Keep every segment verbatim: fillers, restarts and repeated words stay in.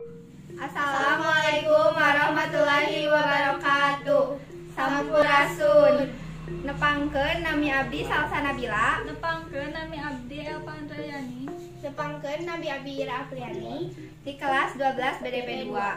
Assalamualaikum warahmatullahi wabarakatuh. Sampurasun. Nepangkeun nami abdi Salsa Nabila. Nepangkeun nami abdi Elva Andrayani. Nepangkeun nami abdi Ira Apriani di kelas dua belas B D P dua.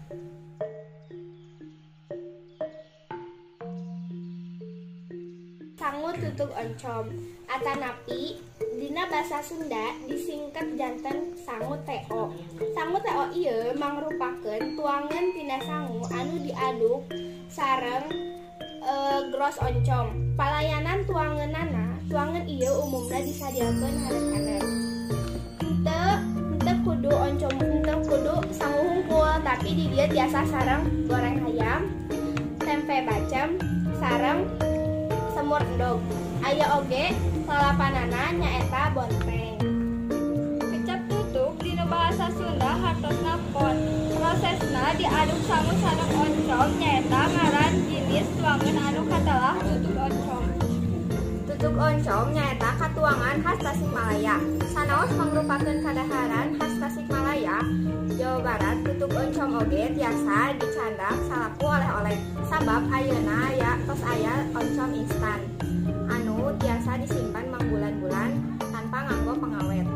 Sangu tutug oncom atanapi dina basa Sunda disingkat janten sangu teo. Sangu teo ieu mangrupakeun tuangan tina sangu anu diaduk sareng e, gros oncom. Palayanan tuangeunana, tuangan ieu umumna disadiakeun hareuk-hareuk. Henteu henteu kudu oncom, henteu kudu sangu hungkul, tapi di dieu tiasa sareng goreng ayam, tempe bacem, sareng semur endog. Aya oge lalapanana nyaeta bonteng. Kecap tutug dina bahasa Sunda hartosna pot. Prosesna diaduk sangu sareng oncom nyaeta ngaran jinis tuangan anu katelah tutug oncom. Tutug oncom nyaeta katuangan khas Tasikmalaya. Sanaos mangrupakeun kadaharan khas Tasikmalaya, Jawa Barat, tutug oncom oge tiasa dicandak salaku oleh-oleh. Sabab ayeuna ya tos aya oncom instan anu tiasa disimpan mangbulan-bulan tanpa nganggo pengawet.